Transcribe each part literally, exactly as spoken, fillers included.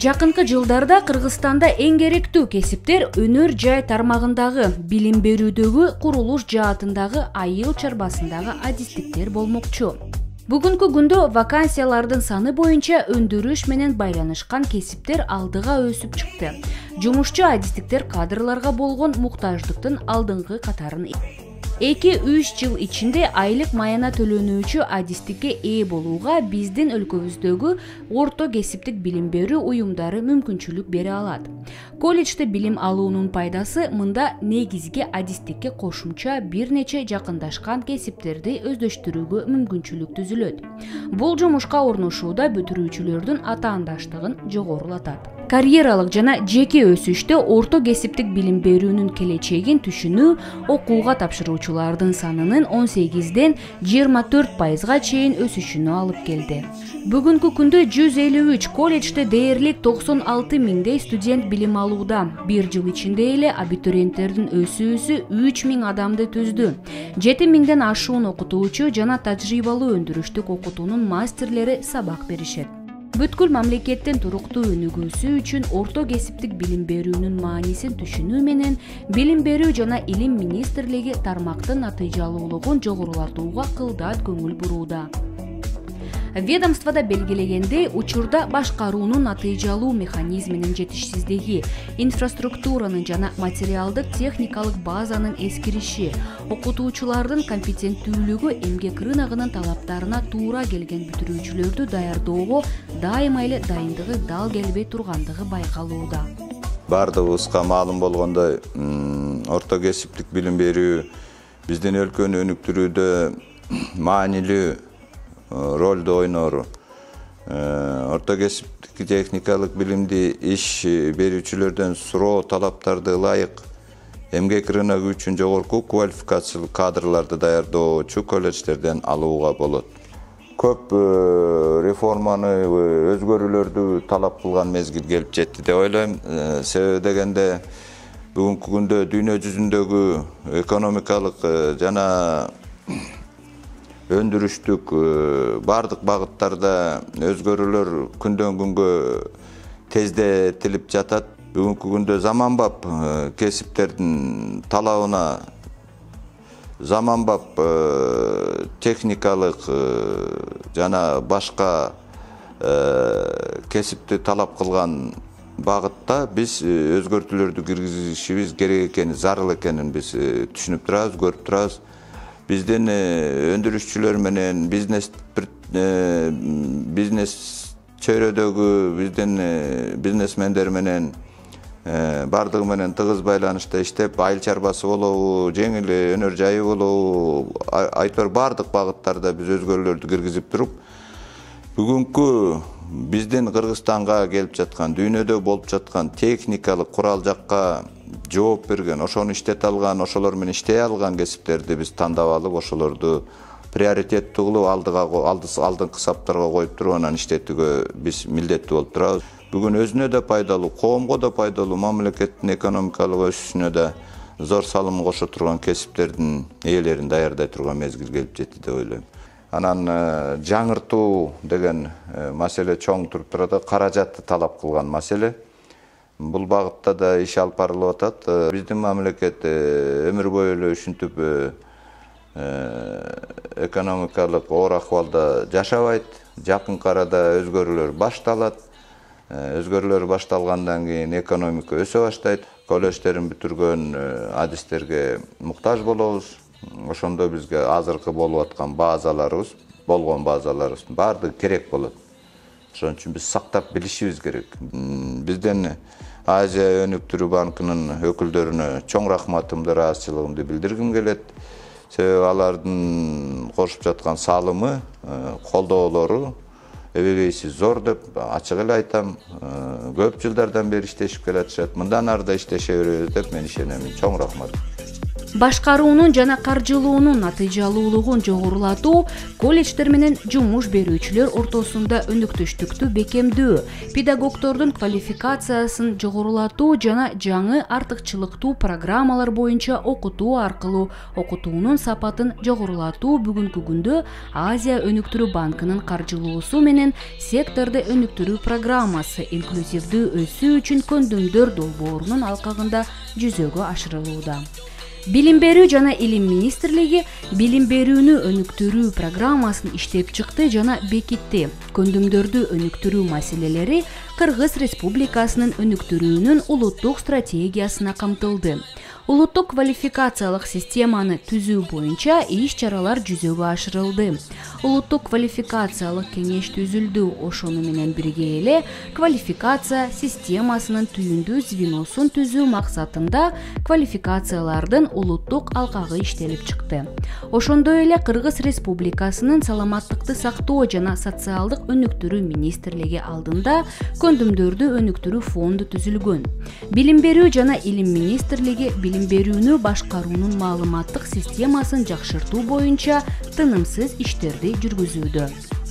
Жакынкы жылдарда Кыргызстанда эң керектүү кесиптер өнөр жай тармагындагы, билим берүүдөгү, курулуш жаатындагы, айыл чарбасындагы адистиктер болмокчу. Бүгүнкү күндө вакансиялардын саны боюнча өндүрүш менен байланышкан кесиптер алдыга өсүп чыкты. Жумушчу адистиктер кадрларга болгон муктаждыктын алдыңкы катарын эки үч жыл ичинде айлык маяна төлөнүүчү адистикке ээ болууга биздин өлкөбүздөгү орто кесиптик билим берүү уюмдары мүмкүнчүлүк бере алат. Колледжде билим алуунун пайдасы мында негизги адистикке кошумча бир нече жакындашкан кесиптерди өздөштүрүүгө мүмкүнчүлүк түзүлөт. Бул жумушка орношууда бүтүрүүчүлөрдүн атаандаштыгын жогорулатат. Карьералык жана жеке өсүштө орто кесиптик билим берүүнүн келечегин түшүнүү окууга тапшыруучулардын санынын он сегизден жыйырма төрт пайызга чейин өсүшүнө алып келди. Бүгүнкү күндө жүз элүү үч колледжде дээрлик токсон алты миңдей студент билим алууда. Бир жыл ичинде эле абитуриенттердин өсүүсү үч миң адамды түздү. жети миңден ашуун окутуучу жана тажрыйбалуу өндүрүштүк окутуунун мастерлери сабак беришет. Бүткүл мамлекеттин туруктуу өнүгүүсү үчүн орто кесиптик билим берүүнүн маанисин түшүнүү менен Билим берүү жана Илим министрлиги тармактын натыйжалуулугун жогорулатууга кылдат көңүл бурууда. Ведомствода белгилегендей, учурда башкаруунун натыйжалуу механизминин жетишсиздиги, инфраструктуранын жана материалдык техникалык базанын эскириши, окутуучулардын компетенттүүлүгү эмгек рыногунун талаптарына туура келген бүтүрүүчүлөрдү даярдоого дайыма эле дайындыгы дал келбей тургандыгы байкалууда. Бардыгыбызга маалым болгондой, орто кесиптик билим берүү биздин өлкөнү өнүктүрүүдө маанилүү ролду ойноор. Орто кесиптик техникалык билимди иш берүүчүлөрдөн суроо талаптарды ылайык эмгек рыногу үчүн жогорку квалификациялуу кадрларды даярдоочу колледждерден алууга болот. Көп реформаны, өзгөрүүлөрдү талап кылган мезгил келип жетти деп ойлойм. Себеби дегенде бүгүнкү күндө дүйнө жүзүндөгү экономикалык жана өндүрүштүк бардык багыттарда өзгөрүүлөр күндөн күнгө тездетилип жатат. Бүгүнкү күндө заманбап кесиптердин талабына заманбап техникалык жана башка кесипти талап кылган багытта биз өзгөртүүлөрдү киргизишибиз керек экени, зарыл экенин биз түшүнүп турабыз, көрүп турабыз. Биздин өндүрүшчүлөр менен бизнес бизнес чөйрөдөгү биздин бизнесмендер менен бардыгы менен тыгыз байланышта иштеп, айыл чарбасы болобу, жеңил өнөр жайы болобу, айтор бардык багыттарда биз өзгөрүүлөрдү киргизип туруп, бүгүнкү биздин Кыргызстанга келип жаткан, дүйнөдө болуп жаткан техникалык курал жакка жооп берген, ошону иштете алган, ошолор менен иштей алган кесиптерди биз тандап алып, ошолорду приоритеттүү кылып алдыга алдыңкы саптарга коюп туруп анан иштетүүгө биз милдеттүү болуп турабыз. Бүгүн өзүнө да пайдалуу, коомго да пайдалуу, мамлекеттин экономикалык өсүшүнө да зор салым кошо турган кесиптердин ээлерин даярдай турган мезгил келип жетти деп ойлойм. Анан жаңыртуу деген маселе чоң туруп турат, каражатты талап кылган маселе. Бул багытта да иш алып барылып атат. Биздин мамлекет өмүр бою эле ушинтип экономикалык оор акыбалда жашабайт. Жакынкы арада өзгөрүүлөр башталат. Өзгөрүүлөр башталгандан кийин экономика өсө баштайт. Колледждерин бүтүргөн адистерге муктаж болобуз. Ошондо бизге азыркы болуп аткан базаларыбыз, болгон базаларыбыз баардыгы керек болот. Ошон үчүн биз сактап билишибиз керек. Бизден Азия өнүктүрүү банкынын өкүлдөрүнө чоң рахматымды, ыраазычылыгымды билдиргим келет. Себеби алардын кошуп жаткан салымы, колдоолору эбегейсиз зор деп ачык эле айтам. Көп жылдардан бери иштешип келатышат. Мындан ары да иштеше беребиз деп мен ишенем. Чоң рахмат. Башкаруунун жана каржылоонун натыйжалуулугун жогорулатуу, колледждер менен жумуш берүүчүлөр ортосунда өнүктүштүктү бекемдөө, педагогдордун квалификациясын жогорулатуу жана жаңы артыкчылыктуу программалар боюнча окутуу аркылуу окутуунун сапатын жогорулатуу бүгүнкү күндө Азия өнүктүрүү банкынын каржылоосу менен секторду өнүктүрүү программасы инклюзивдүү өсүү үчүн көндүмдөр долбоорунун алкагында жүзөгө ашырылууда. Билим берүү жана илим министрлиги билим берүүнү өнүктүрүү программасын иштеп чыкты жана бекитти. Көндүмдөрдү өнүктүрүү маселелери Кыргыз Республикасынын өнүктүрүүнүн улуттук стратегиясына камтылды. Улуттук квалификациялык системаны түзүү боюнча иш-чаралар жүзөгө ашырылды. Улуттук квалификациялык кеңеш түзүлдү. Ошону менен бирге эле квалификация системасынын түйүндүү звеносун түзүү максатында квалификациялардын улуттук алкагы иштелип чыкты. Ошондой эле Кыргыз Республикасынын саламаттыкты сактоо жана социалдык өнүктүрүү министрлиги алдында көндүмдөрдү өнүктүрүү фонду түзүлгөн. Билим берүү жана илим министрлиги билим берүүнү башкаруунун маалыматтык системасын жакшыртуу боюнча тынымсыз иштерди жүргүзүүдө.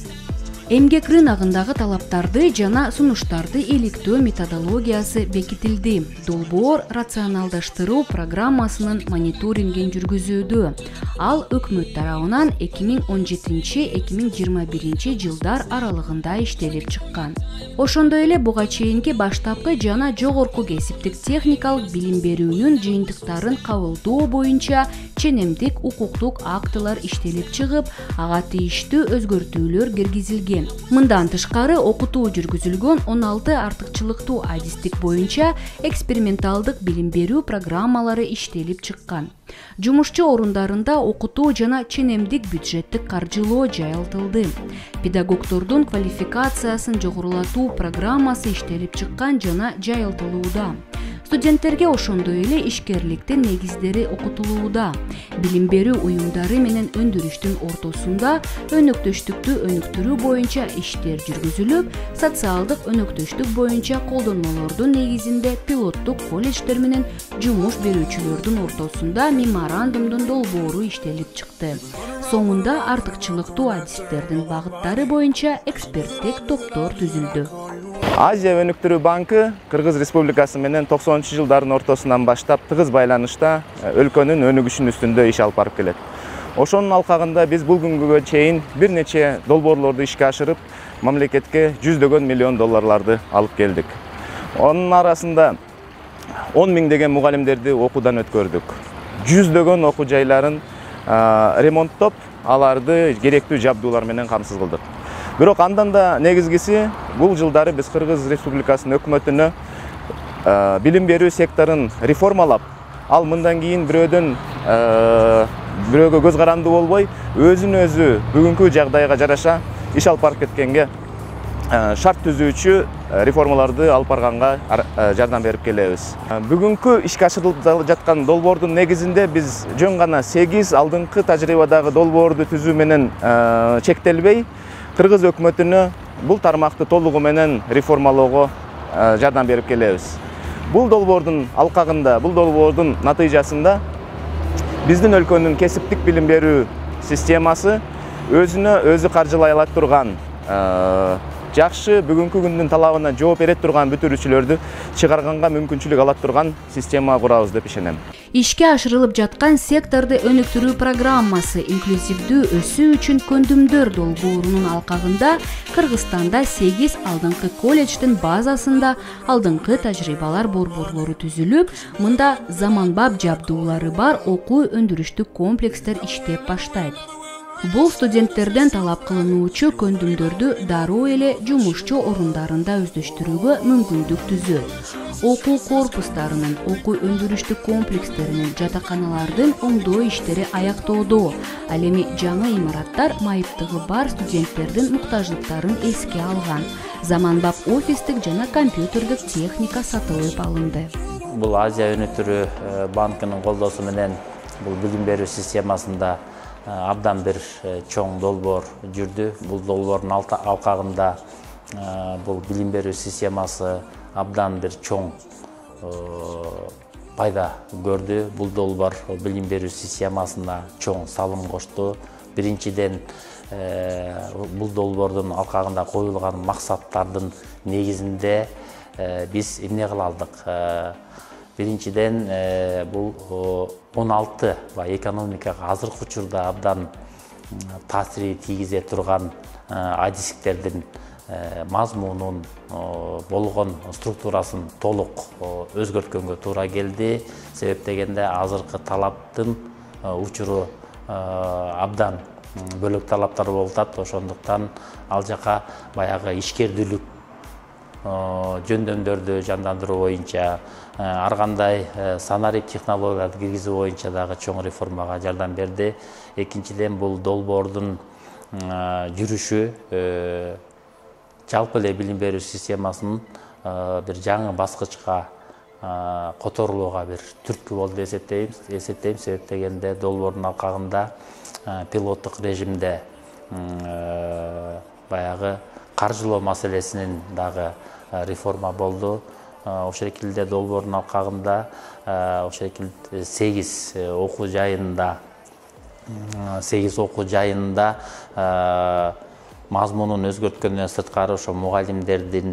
Эмгек рыногундагы талаптарды жана сунуштарды иликтөө методологиясы бекитилди. Долбоор рационалдаштыруу программасынын мониторингин жүргүзүүдө. Ал өкмөт тарабынан эки миң он жетинчи — эки миң жыйырма биринчи жылдар аралыгында иштелип чыккан. Ошондой эле буга чейинки баштапкы жана жогорку кесиптик техникалык билим берүүнүн жыйынтыктарын кабылдоо боюнча ченемдик укуктук актылар иштелип чыгып, ага тийиштүү өзгөртүүлөр киргизилген. Мындан тышкары окутуу жүргүзүлгөн он алты артыкчылыктуу адистик боюнча эксперименталдык билим берүү программалары иштелип чыккан. Жумушчу орундарында окутуу жана ченемдик бюджеттик каржылоо жайылтылды. Педагогдордун квалификациясын жогорулатуу программасы иштелип чыккан жана жайылтылууда. Студенттерге ошондой эле ишкерликтин негиздери окутулууда. Билим берүү уюмдары менен өндүрүштүн ортосунда өнөктөштүктү өнүктүрүү боюнча иштер жүргүзүлүп, социалдык өнөктөштүк боюнча колдонмолордун негизинде пилоттук колледждер менен жумуш берүүчүлөрдүн ортосунда меморандумдун долбоору иштелип чыкты. Соңунда артыкчылыктуу адистердин багыттары боюнча эксперттик топтор түзүлдү. Азия өнүктүрүү банкы Кыргыз Республикасы менен токсонунчу жылдардын ортосунан баштап тыгыз байланышта өлкөнүн өнүгүшүнүн үстүндө иш алып барып келет. Ошонун алкагында биз бул күнгө чейин бир нече долбоорлорду ишке ашырып, мамлекетке жүздөгөн миллион долларларды алып келдик. Онун арасында он миңдеген мугалимдерди окуудан өткөрдүк. Жүздөгөн окуу жайларын ремонттоп, аларды керектүү жабдуулар менен камсыз кылдык. Бирок андан да негизгиси бул жылдары биз Кыргыз Республикасынын өкмөтүнө билим берүү секторун реформалап, ал мындан кийин бирөөдөн бирөөгө көз каранды болбой, өзүн өзү бүгүнкү жагдайга жараша иш алып барып кеткенге шарт түзүүчү реформаларды алып барганга жардам берип келебиз. Бүгүнкү ишке ашырылып жаткан долбоордун негизинде биз жөн гана сегиз алдыңкы тажрыйбадагы долбоорду түзүү менен чектелбей, Кыргыз өкмөтүнө бул тармакты толугу менен реформалоого жардам берип келебиз. Бул долбоордун алкагында, бул долбоордун натыйжасында биздин өлкөнүн кесиптик билим берүү системасы өзүнө өзү каржылай ала турган, жакшы бүгүнкү күндүн талабына жооп бере турган бүтүрүүчүлөрдү чыгарганга мүмкүнчүлүк ала турган система курабыз деп ишенем. Ишке ашырылып жаткан секторду өнүктүрүү программасы инклюзивдүү өсүү үчүн көндүмдөр долбоорунун алкагында Кыргызстанда сегиз алдыңкы колледждин базасында алдыңкы тажрыйбалар борборлору түзүлүп, мында заманбап жабдуулары бар окуу өндүрүштүк комплекстер иштеп баштайт. Бул студенттерден талап кылынуучу көндүмдөрдү дароо эле жумушчу орундарында өздөштүрүүгө мүмкүндүк түзөт. Окуу корпустарынын, окуу өндүрүштүк комплекстеринин, жатаканалардын оңдоо иштери аяктоодо. Ал эми жаңы имараттар майыптыгы бар студенттердин муктаждыктарын эске алган. Заманбап офистик жана компьютердик техника сатылып алынды. Бул Азия өнүктүрүү банкынын колдоосу менен бул билим берүү системасында абдан бир чоң долбоор жүрдү. Бул долбоордун алкагында бул билим берүү системасы абдан бир чоң пайда көрдү. Бул долбоор билим берүү системасына чоң салым кошту. Биринчиден, бул долбоордун алкагында коюлган максаттардын негизинде биз эмне кыла алдык? Биринчиден, бул он алты экономикага азыркы учурда абдан таасири тийгизе турган адистиктердин мазмунун болгон структурасын толук өзгөрткөнгө туура келди. Себеп дегенде азыркы талаптын учуру абдан бөлөк талаптар болуп атат. Ошондуктан ал жака баягы ишкердүүлүк жөндөмдөрдү жандандыруу боюнча, ар кандай санарип технологияларды киргизүү боюнча дагы чоң реформага жардам берди. Экинчиден, бул долбоордун жүрүшү жалпы эле билим берүү системасынын бир жаңы баскычка которулууга бир түрткү болду деп эсептейм. Себеп дегенде долбоордун алкагында пилоттук режимде баягы каржылоо маселесинин дагы реформа болду. Ошол шекилде долбоордун алкагында ошол шекилде сегиз окуу жайында сегиз окуу жайында мазмунун өзгөрткөндөн сырткары ошо мугалимдердин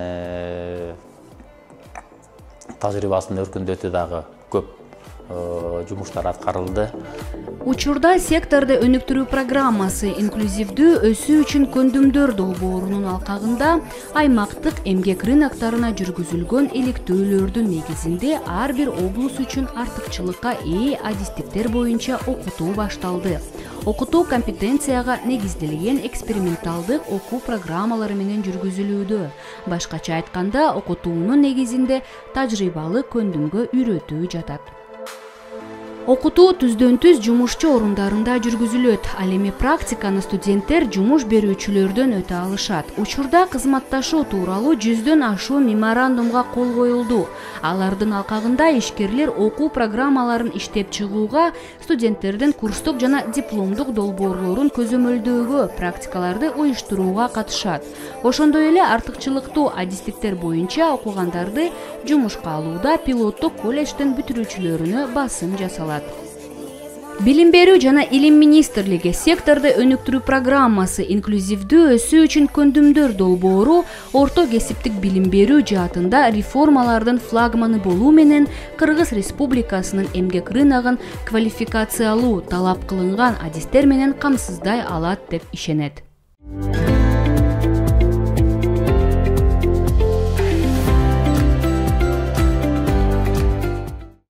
тажрыйбасын өркүндөтүү дагы көп жумуштар аткарылды. Учурда секторду өнүктүрүү программасы инклюзивдүү өсүү үчүн көндүмдөр долбоорунун алкагында аймактык эмгек рыноктарына жүргүзүлгөн иликтөөлөрдүн негизинде ар бир облус үчүн артыкчылыкка ээ адистиктер боюнча окутуу башталды. Окутуу компетенцияга негизделген эксперименталдык окуу программалары менен жүргүзүлүүдө. Башкача айтканда, окутуунун негизинде тажрыйбалык көндүмгө үйрөтүү жатат. Окутуу түздөн түз жумушчу орундарында жүргүзүлөт. Ал эми практиканы студенттер жумуш берүүчүлөрдөн өтө алышат. Учурда кызматташуу тууралуу жүздөн ашуун меморандумга кол коюлду. Алардын алкагында ишкерлер окуу программаларын иштеп чыгууга, студенттердин курстук жана дипломдук долбоорлорун көзөмөлдөөгө, практикаларды уюштурууга катышат. Ошондой эле артыкчылыктуу адистиктер боюнча окугандарды жумушка алууда пилоттук колледждин бүтүрүүчүлөрүнө басым жасалат. Билим берүү жана илим министрлиги секторду өнүктүрүү программасы инклюзивдүү өсүү үчүн көндүмдөр долбоору орто кесиптик билим берүү жаатында реформалардын флагманы болуу менен Кыргыз Республикасынын эмгек рыногун квалификациялуу талап кылынган адистер менен камсыздай алат деп ишенет.